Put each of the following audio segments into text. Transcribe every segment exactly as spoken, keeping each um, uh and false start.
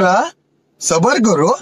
जरा सबर करो।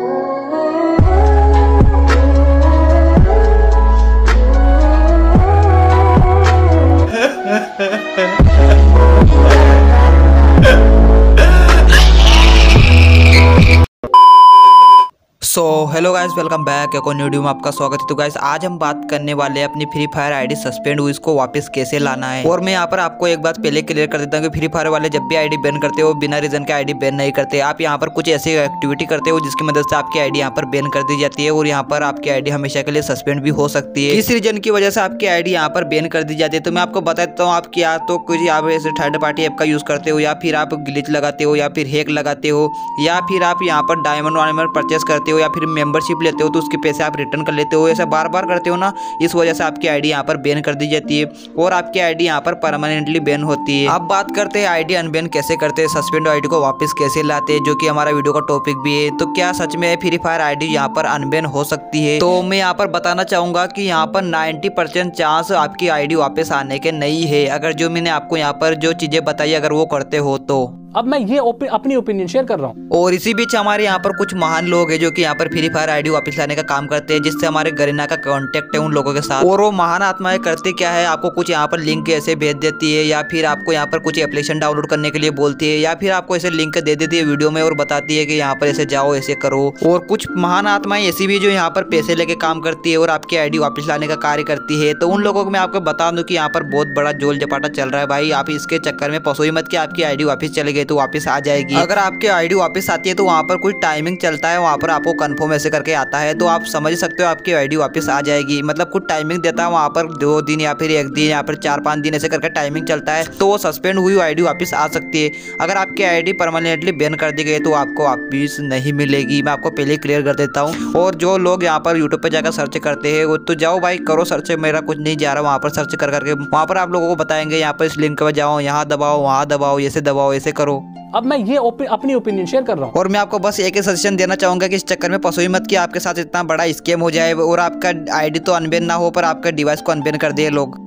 So hello guys, welcome back. एक और न्यू वीडियो में आपका स्वागत है। तो गाइस आज हम बात करने वाले हैं अपनी फ्री फायर आईडी सस्पेंड हुई, इसको वापस कैसे लाना है। और मैं यहाँ पर आपको एक बात पहले क्लियर कर देता हूँ कि फ्री फायर वाले जब भी आईडी बैन करते हो बिना रीजन के आईडी बैन नहीं करते। आप यहाँ पर कुछ ऐसी एक्टिविटी करते हो जिसकी मदद से आपकी आईडी यहाँ पर बैन कर दी जाती है और यहाँ पर आपकी आईडी हमेशा के लिए सस्पेंड भी हो सकती है। इस रीजन की वजह से आपकी आईडी यहाँ पर बैन कर दी जाती है। तो मैं आपको बता देता हूँ, आप क्या तो कुछ आप ऐसे थर्ड पार्टी ऐप का यूज करते हो या फिर आप ग्लिच लगाते हो या फिर हैक लगाते हो या फिर आप यहाँ पर डायमंड वायमंड परचेस करते हो या फिर मेंबरशिप लेते हो तो उसके पैसे आप रिटर्न कर लेते हो। ऐसा बार बार करते हो ना, इस वजह से आपकी आईडी यहाँ पर बैन कर दी जाती है और आपकी आईडी यहाँ पर परमानेंटली बैन होती है। अब बात करते हैं आईडी अनबैन कैसे करते हैं, सस्पेंड आईडी को वापस कैसे लाते हैं, जो कि हमारा वीडियो का टॉपिक भी है। तो क्या सच में फ्री फायर आईडी यहाँ पर अनबैन हो सकती है? तो मैं यहाँ पर बताना चाहूंगा कि यहाँ पर नाइन्टी परसेंट चांस आपकी आईडी वापस आने के नहीं है, अगर जो मैंने आपको यहाँ पर जो चीजें बताई अगर वो करते हो तो। अब मैं ये ओपि, अपनी ओपिनियन शेयर कर रहा हूँ। और इसी बीच हमारे यहाँ पर कुछ महान लोग हैं जो कि यहाँ पर फ्री फायर आईडी वापस लाने का काम करते हैं, जिससे हमारे गरीना का कांटेक्ट है उन लोगों के साथ। और वो महान आत्माएं करते क्या है, आपको कुछ यहाँ पर लिंक ऐसे भेज देती है या फिर आपको यहाँ पर कुछ एप्लीकेशन डाउनलोड करने के लिए बोलती है या फिर आपको ऐसे लिंक दे देती है वीडियो में और बताती है कि यहाँ पर ऐसे जाओ ऐसे करो। और कुछ महान आत्माएं ऐसी भी जो यहाँ पर पैसे लेके काम करती है और आपकी आईडी वापस लाने का कार्य करती है। तो उन लोगों को मैं आपको बता दूं कि यहाँ पर बहुत बड़ा जोल जपाटा चल रहा है भाई। आप इसके चक्कर में फंसो ही मत कि आपकी आईडी वापस चली गई तो वापस आ जाएगी। अगर आपकी आईडी वापस आती है तो वहाँ पर कुछ टाइमिंग चलता है, वहाँ पर आपको कंफर्म ऐसे करके आता है तो आप समझ सकते हो आपकी आईडी वापस आ जाएगी। मतलब कुछ टाइमिंग देता है, वहाँ पर दो दिन या फिर एक दिन या फिर चार पाँच दिन ऐसे करके टाइमिंग चलता है तो वो सस्पेंड हुई आईडी वापस आ सकती है। अगर आपकी आईडी परमानेंटली बैन कर दी गई तो आपको वापस नहीं मिलेगी, मैं आपको पहले क्लियर कर देता हूँ। और जो लोग यहाँ पर यूट्यूब पे जाकर सर्च करते हैं वो तो जाओ भाई करो सर्च, मेरा कुछ नहीं जा रहा, वहाँ पर सर्च कर करके वहाँ पर आप लोगों को बताएंगे यहाँ पर इस लिंक पर जाओ, यहाँ दबाओ, वहाँ दबाओ, ऐसे दबाओ, ऐसे करो। अब मैं ये ओपि, अपनी ओपिनियन शेयर कर रहा हूँ। और मैं आपको बस एक ही सजेशन देना चाहूंगा कि इस चक्कर में फंसो ही मत कि आपके साथ इतना बड़ा स्कैम हो जाए और आपका आईडी तो अनबैन ना हो पर आपका डिवाइस को अनबैन कर दिए लोग।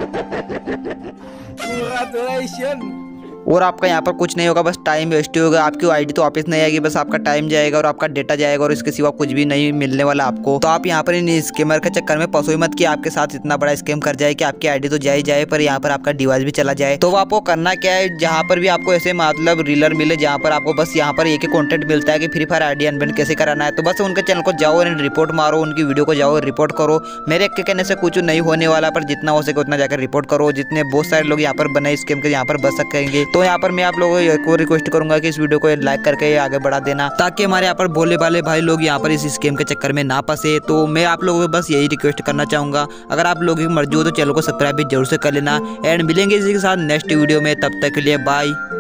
और आपका यहाँ पर कुछ नहीं होगा, बस टाइम वेस्ट होगा, आपकी आईडी तो वापस नहीं आएगी, बस आपका टाइम जाएगा और आपका डेटा जाएगा और इसके सिवा कुछ भी नहीं मिलने वाला आपको। तो आप यहाँ पर इन स्कैमर के चक्कर में फंसो ही मत कि आपके साथ इतना बड़ा स्कैम कर जाए कि आपकी आईडी तो जाए जाए पर यहाँ पर आपका डिवाइस भी चला जाए। तो आपको करना क्या है, जहाँ पर भी आपको ऐसे मतलब रीलर मिले जहाँ पर आपको बस यहाँ पर एक ही कॉन्टेंट मिलता है कि फ्री फायर आईडी अनबैन कैसे कराना है, तो बस उनके चैनल को जाओ और रिपोर्ट मारो, उनकी वीडियो को जाओ रिपोर्ट करो। मेरे के कहने से कुछ नहीं होने वाला, पर जितना हो सके उतना जाकर रिपोर्ट करो। जितने बहुत सारे लोग यहाँ पर बने स्कैम के यहाँ पर बच सकेंगे। तो यहाँ पर मैं आप लोगों एक और रिक्वेस्ट करूंगा कि इस वीडियो को लाइक करके आगे बढ़ा देना ताकि हमारे यहाँ पर बोले वाले भाई लोग यहाँ पर इस स्कैम के चक्कर में ना फंसे। तो मैं आप लोगों को बस यही रिक्वेस्ट करना चाहूंगा, अगर आप लोगों की मर्जी हो तो चैनल को सब्सक्राइब भी जरूर से कर लेना। एंड मिलेंगे इसी के साथ नेक्स्ट वीडियो में, तब तक के लिए बाय।